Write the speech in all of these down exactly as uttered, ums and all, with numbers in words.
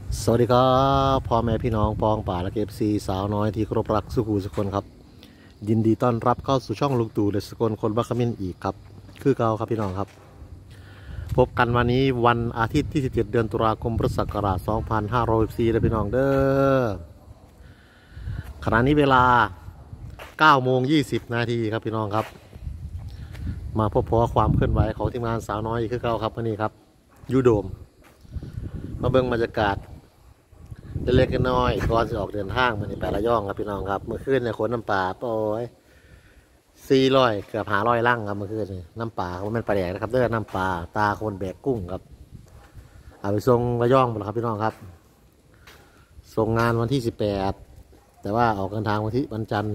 สวัสดีครับพ่อแม่พี่น้องปองป่าและเก็บซีสาวน้อยที่เคารพรักสุขูสุคนครับยินดีต้อนรับเข้าสู่ช่องลุงตู่และสกลคนบัคมินอีกครับคือเก่าครับพี่น้องครับพบกันวันนี้วันอาทิตย์ที่สิบเจ็ดเดือนตุลาคมพุทธศักราชสองพันห้าร้อยสิบสี่และพี่น้องเด้อขณะนี้เวลาเก้าโมงยี่สิบนาทีครับพี่น้องครับมาพบพอความเคลื่อนไหวของทีมงานสาวน้อยอีกคือเก่าครับวันนี้ครับยูโดมมาเบิ่งบรรยากาศเล็กๆน้อยๆก่อนจะออกเดินทางมาในแปดระย่องครับพี่น้องครับเมื่อคืนเนี่ยขนน้ำปลาโอ้ยสี่ร้อยเกือบหาร้อยลังครับเมื่อคืนนี่น้ำปลาเขาเป็นปลาแดกนะครับเด้อน้ำปลาตาคนแบกกุ้งครับเอาไปส่งระย่องหมดครับพี่น้องครับส่งงานวันที่สิบแปดแต่ว่าออกเดินทางวันที่วันจันทร์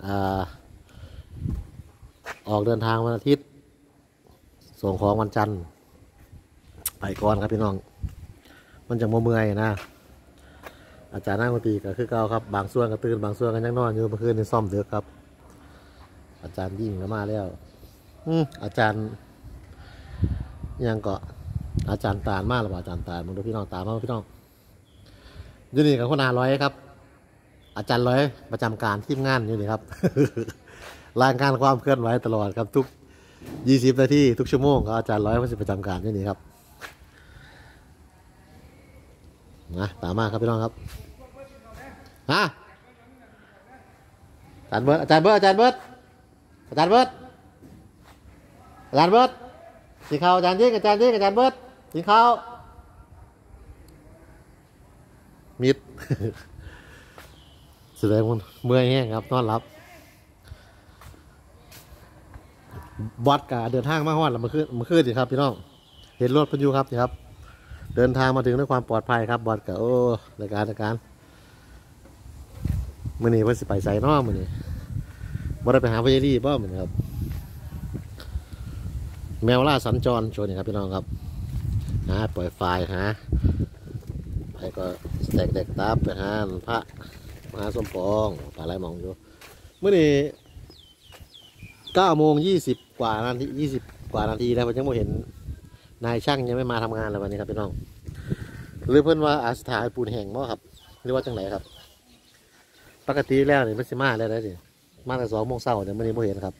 ออกเดินทางวันอาทิตย์ส่งของวันจันทร์ไปก่อนครับพี่น้องมันจะโมเมื่อยนะอาจารย์นั่งดนตรีก็คือเก่าครับบางส่วนก็ตื่นบางส่วนก็ยังนอนอยู่เมื่อคืนในซ่อมเดือกครับอาจารย์ยิ่งก็มาแล้วอืมอาจารย์ยังก็อาจารย์ตาลมากหรือเปล่าอาจารย์ตาลมึงดูพี่น้องตามมาพี่น้องอยู่นี่กับคนอาร้อยครับอาจารย์ร้อยประจำการทีมงานอยู่นี่ครับ รายงานความเคลื่อนไหวตลอดครับทุกยี่สิบนาทีทุกชั่วโมงก็อาจารย์ร้อยเขาจะประจำการอยู่นี่ครับนะตามมาครับพี่น้องครับฮะอาจารย์เบิร์ดอาจารย์เบิร์ดอาจารย์เบิร์ดอาจารย์เบิร์ดอาจารย์เบิร์ดกินข้าวอาจารย์ยิ่งอาจารย์ยิ่งอาจารย์เบิร์ดกินข้าวมิด แสดงมันเมื่อยแห้งครับนอนหลับบอสกาเดินทางมาฮอดแล้วมาขึ้นมาขึ้นสิครับพี่น้องเห็นรถพายุครับสิครับเดินทางมาถึงด้วยความปลอดภัยครับบอสกาโอ้รายการรายการมื่อนี้เพิ่นสิไปใส่น้อมื่อนี้บ่ได้ไปหาพญาลีบ่มื่อนี้ครับแมวล่าสัญจรโชว์นี่ครับพี่น้องครับหาปล่อยไฟหาไปก็แตกแตกตับไปหาพระมหาสมปองปลาไหลมองอยู่มื่อนี้เก้าโมงยี่สิบกว่านาทียี่สิบกว่านาทีแล้วผมยังไม่เห็นนายช่างยังไม่มาทำงานเลยวันนี้ครับพี่น้องหรือเพิ่นว่าอาสถาปูนแห่งมั้งครับหรือว่าจังไหนครับปกติแล้วนี่มันสิมาแล้วได้สิมาแต่สองโมงเช้าเนี่ยไม่ได้ไม่เห็นครับ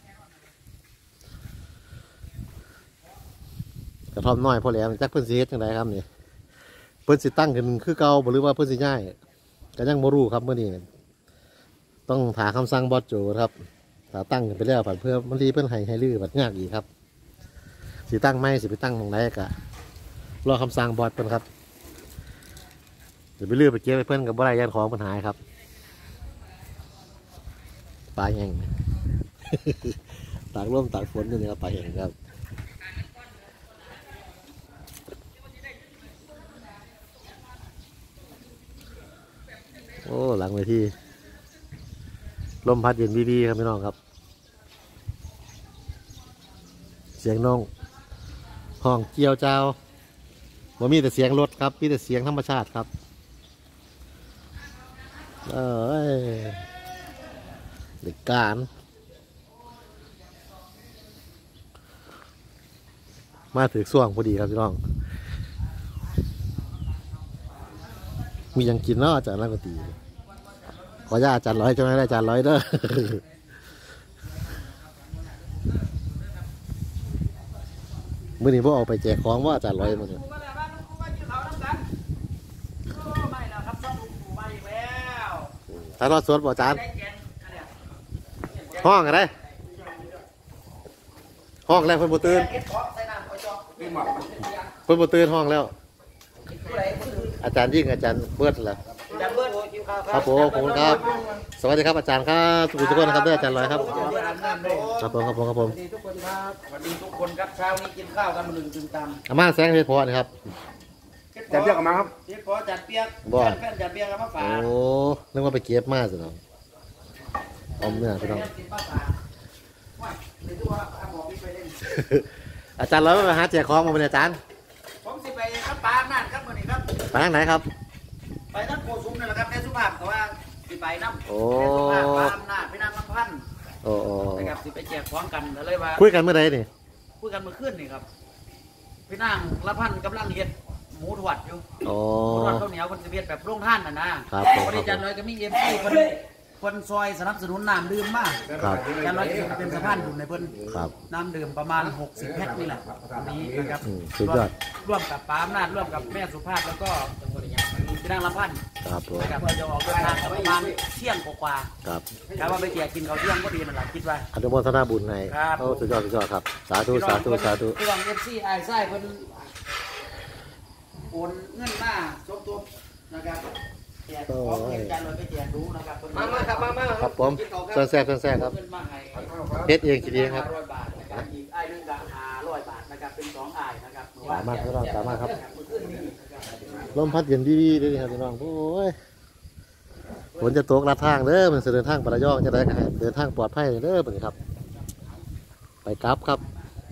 กระท่อมน้อยพอแล้วจักเพิ่นสิเฮ็ดจังไดครับนี่เพิ่นสิตั้งขึ้นคือเก่าหรือว่าเพิ่นสิย้ายก็ยังบ่รู้ครับเมื่อนี้ต้องถามคำสั่งบอสโจครับถ้าตั้งขึ้นไปแล้วผัดเพื่อบางทีเพิ่นให้ให้ลื้อบัดยากอีกครับสิตั้งไม่สิไปตั้งตรงไหนกะรอคำสั่งบอสเพิ่นครับเดี๋ยวไปลื้อไปเก็บไปเพิ่นกับบ่ได้ยันของปัญหาครับปลาแห้ง ตากร่มตากฝนอยู่นี่ครับปลาแห้งครับโอ้หลังเวทีลมพัดเย็นบีบีครับพี่น้องครับเสียงน้องห้องเกี่ยวเจ้าบ่มีแต่เสียงรถครับมีแต่เสียงธรรมชาติครับเออเด็กการมาถึงช่วงพอดีครับพี่น้องมียังกินเนาะอาจารย์นักดนตรีขออนุญาตอาจารย์ร้อยจะไม่ได้อาจารย์ร้อยเด้อ มื่อนี้พวกออกไปแจกของว่าอาจารย์ร้อยมื่อนี้ถ้ารอดสวดบ่อาจารย์ห้องอะไรห้องแล้วเพิ่นบ่ตื่นเพิ่นบ่ตื่นห้องแล้วอาจารย์ยิ่งอาจารย์เบิดเหรอครับผมขอบคุณครับสวัสดีครับอาจารย์ครับทุกคนทุกคนนะครับด้วยอาจารย์ร้อยครับครับผมครับผมครับผมทุกคนครับสวัสดีทุกคนครับเช้านี้กินข้าวกันมาหนึ่งจึงตามอาม่าแซงเพชรพอนะครับจัดเปียกกันมาครับเปียกพอจัดเปียกแฟนจัดเปียกกันมาฝากโอ้นึกว่าไปเก็บมาสิเนาะอมเนี่ยพี่น้องอาจารย์ร้อยมาหาแจกของมาเป็นอาจารย์ผมสิไปครับปานั่นครับวันนี้ครับไปทางไหนครับไปทั้งโคซุ้มนี่แหละครับแม่สุภาพแต่ว่าสิไปน้ำโอ้แม่สุภาพปามนาไปน้ำน้ำพันโอ้โอ้ไปกับสิไปแจกของกันเลยว่าคุยกันเมื่อไรนี่คุยกันเมื่อคืนนี่ครับพี่นางละพันกำลังเฮ็ดหมูถวัดอยู่อ๋อหมูถวัดข้าวเหนียวคนจะเวียนแบบโรงท่านน่ะนะครับผมบริจาคเลยก็มีเอ็มซีคนคนซอยสนับสนุนน้ำดื่มมากครับจานร้อยจะเป็นสะพานบุญในเพิ่นครับน้ำดื่มประมาณหกสิบแพ็คนี่แหละอันนี้นะครับอืมสุดยอดร่วมกับป้าอำนาจร่วมกับแม่สุภาพแล้วก็พี่นางลำพันธ์ครับผมนะครับเราจะออกเดินทางกันประมาณเที่ยงกว่าครับๆครับว่าไปเกี่ยกินข้าวเที่ยงก็ดีนั่นแหละคิดว่าอนุโมทนาบุญให้ครับโอ้สุดยอดสุดยอดครับสาธุสาธุสาธุพี่น้องเอฟซีไอ้ไส้เพิ่นโอนเงินมาสมทบนะครับแจกของเงินจานเลยไปแจกดูนะครับมามาครับมามาครับผมเส้นแซ่บเส้นแซ่บครับเงินมาให้เฮ็ดเองทีเดียวครับห้าร้อยบาทนะครับอีกไอ้ายหนึงก็ห้าร้อยบาทนะครับเป็นสองไอ้ายนะครับสามารถครับเราสามารถครับเมื่อคืนนี้นะครับลมพัดเย็นดีๆด้วยครับพี่น้องโอ้ยฝนจะตกลัดทางเด้อมันจะเดินทางไประยองจะได้กันเดินทางปลอดภัยเด้อเป็นครับ ไปกลับครับ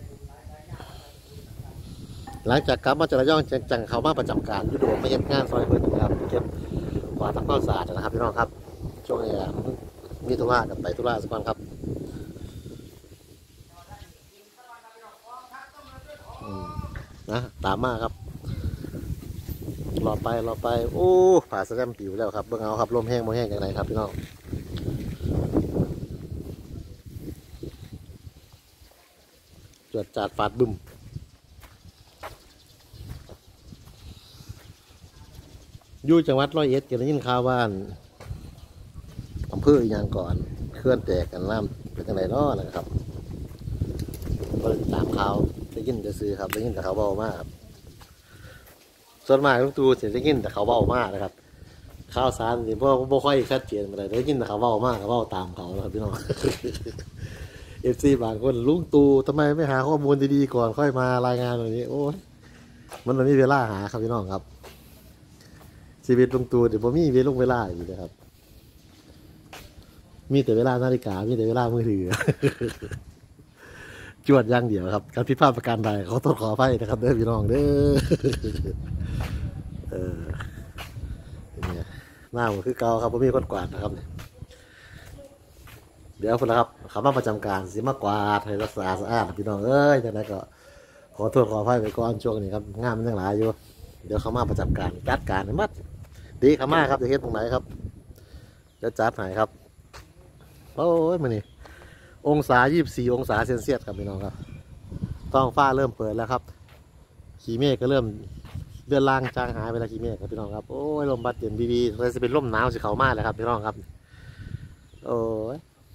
หลังจากกลับมาจากระยองจังเขามาประจำการยุโดไม่เห็นงานซอยเพิ่นนะครับเก็บกวาดทำความสะอาดนะครับพี่น้องครับช่วงนี้มีธุระกันไปธุระสักวันครับอืมนะตามมาครับรอไปรอไปโอ้ผ่าสแลมปิวแล้วครับเบิ่งเอาครับลมแห้งโมแห้งอย่างไรครับพี่น้องจวดจัดฟาดบึ้มอยู่จังหวัดร้อยเอ็ดก็ได้ยินข่าวว่าอำเภออีกอย่างก่อนเคลื่อนแตกกันน้ำเป็นจังไรเนาะนะครับก็เลยตามข่าวได้ยินจะซื้อครับได้ยินแต่เขาเบามากครับส่วนมากทุกตัวจะได้ยินแต่เขาเบามากนะครับข่าวสารนี่เพราะไม่ค่อยชัดเจนอะไรได้ยินแต่เขาเบามากเขาเบาตามเขานะครับพี่น้อง เอฟซีบางคนลุงตูทำไมไม่หาข้อมูลดีๆก่อนค่อยมารายงานแบบนี้โอ้ยมันไม่มีเวลาหาครับพี่น้องครับชีวิตลุงตูเดี๋ยวผมมีเวลาเวลาอยู่นะครับ มีแต่เวลานาฬิกา มีแต่เวลามือถือ จวดอย่างเดียวครับ การผิดพลาดประการใดเขาต้องขออภัยนะครับเด้อพี่น้องเด้อ เออเนี่ยหน้าผมคือเก่าครับผมมีคนกวาดนะครับ เดี๋ยวคนละครับคำว่าประจำการสิมากกวาดให้รักษาสะอาดพี่น้องเอ้ยจากนั้นก็ขอโทษขออภัยไปก่อนช่วงนี้ครับงานมันยังหลายอยู่ เดี๋ยวเขามาประจำการจัดการให้มัดดีเขามาครับจะเฮ็ดตรงไหนครับเดี๋ยวจัดให้ครับโอ้ยมันนี่องศายี่สิบสี่องศาเซนเซียสครับพี่น้องครับท้องฟ้าเริ่มเปิดแล้วครับขีเมฆก็เริ่มเลื่อนล่างจางหายไปแล้วขีเมฆครับพี่น้องครับโอ้ยลมพัดเย็นดีๆเลยจะเป็นลมหนาวสิเขามากเลยครับพี่น้องครับโอ้ย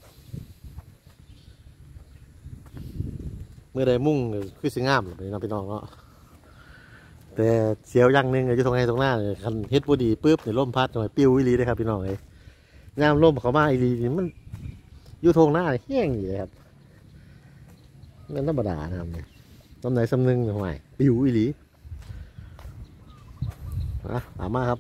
เมื่อใดมุ่งคือสิงามเลยนะพี่น้องเนาะแต่เสียวอย่างหนึ่งอยู่ตรงไหนตรงหน้าเลยคันเฮ็ดบุดีปุ๊บเนี่ยล่มพัดหน่อยปิ้ววิลีเลยครับพี่น้องเลยงามล่มเขามาอีลีนี่มันอยู่ตรงหน้าแห้งอยู่เลยครับนั่นธรรมดานะครับเนี่ยต้นไหนสำนึงหน่อยปิ้ววิลีนะตามมาครับ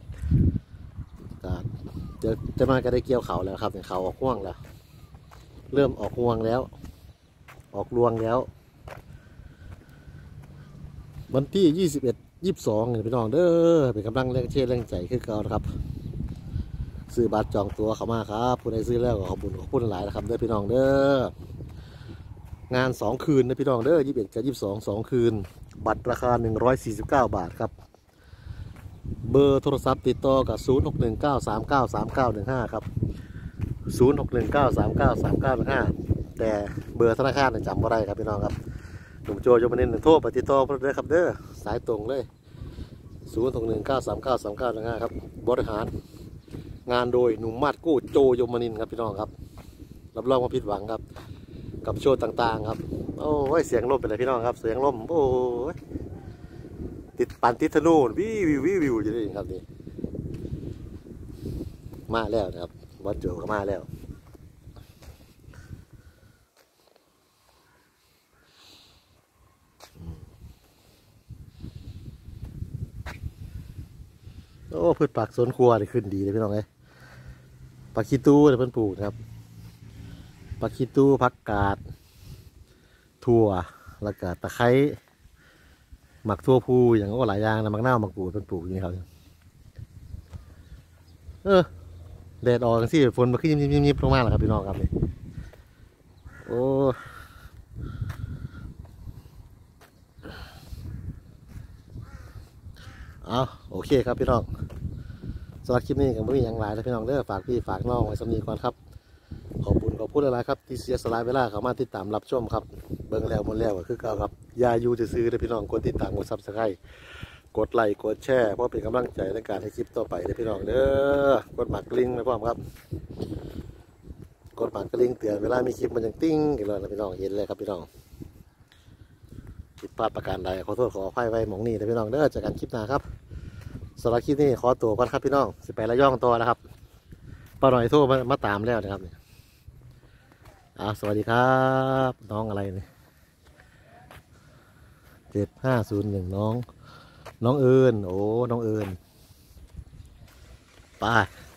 เดี๋ยวจะมาก็ได้เกี่ยวเขาแล้วครับเนี่ยเขาออกห่วงแล้วเริ่มออกห่วงแล้วออกรวงแล้ววันที่ยี่สิบเอ็ด ยี่สิบสองเนี่ยพี่น้องเด้อเป็นกำลังแรงเชื่อแรงใจคือเก่านะครับซื้อบัตรจองตัวเข้ามาครับผู้ใดซื้อแล้วก็ขอบคุณขอบคุณหลายนะครับเด้อพี่น้องเด้องานสองคืนนะพี่น้องเด้อยี่สิบเอ็ดกับยี่สิบสองสองคืนบัตรราคาหนึ่งร้อยสี่สิบเก้าบาทครับเบอร์โทรศัพท์ติดต่อกับศูนย์หกหนึ่งเก้าสามเก้าสามเก้าหนึ่งห้าครับศูนย์หกหนึ่งเก้าสามเก้าสามเก้าหนึ่งห้าแต่เบอร์ธนาคารจำไม่ได้ครับพี่น้องครับหนุ่มโจยมนินทร์โทรไปติดต่อเพื่อนเลยครับเด้อสายตรงเลยศูนย์หกหนึ่งเก้าสามเก้าสามเก้าหนึ่งห้าครับบริหารงานโดยหนุ่มมาดกู้โจยมนินทร์ครับพี่น้องครับรับรองว่าผิดหวังครับกับโชว์ต่างๆครับโอ้ยเสียงลมเป็นไรพี่น้องครับเสียงลมโอ้ยติดปันติดธนูวิววิววิววิวอยู่นี่ครับนี่มาแล้วนะครับวัดโจก็มาแล้วโอ้พืชผักสวนครัวได้ขึ้นดีเลยพี่น้องเอ้ยผักขี้ตู้เนี่ยเพิ่นปลูกนะครับผักขี้ตู้ผักกาดถั่วแล้วก็ตะไคร้หมักทั่วพูอย่างก็หลายอย่างนะหมักหน้าหมักปูเพิ่นปลูกอย่างนี้ครับเออแดดออกสิฝนมาขึ้นยิบยิบยิบลงมาแล้วครับพี่น้องครับนี่โอ้เอาโอเคครับพี่น้องสำหรับคลิปนี้ก็ไม่มีอย่างไรแล้วพี่น้องเด้อฝากพี่ฝากน้องไว้สำนีก่อนครับขอบคุณขอบคุณอะไรครับที่เสียสละเวลาเข้ามาติดตามรับชมครับเบิ่งแล้วหมดแล้วก็คือเก่าครับอย่าอยู่ซื่อๆเลยพี่น้องกดติดตามกดซับสไครต์กดไลค์กดแชร์เพื่อเป็นกำลังใจในการให้คลิปต่อไปเลยพี่น้องเด้อกดหมากกลิ้งไปพร้อมครับกดหมากกลิ้งเตือนเวลามีคลิปมันยังติ้งอีกแล้วนะพี่น้องเห็นเลยครับพี่น้องผิดพลาดประการใดขอโทษขออภัยไว้หมองนี่นะพี่น้องเด้อเจอกันคลิปหน้าครับสำหรับคลิปนี้ขอตัวก่อนครับพี่น้องสิไประย่องตัวนะครับป้าหน่อยโทรมามาตามแล้วนะครับอ่าสวัสดีครับน้องอะไรเนี่ยเจ็ดห้าศูนย์หนึ่งน้องน้องเอิญโอ้น้องเอิญไป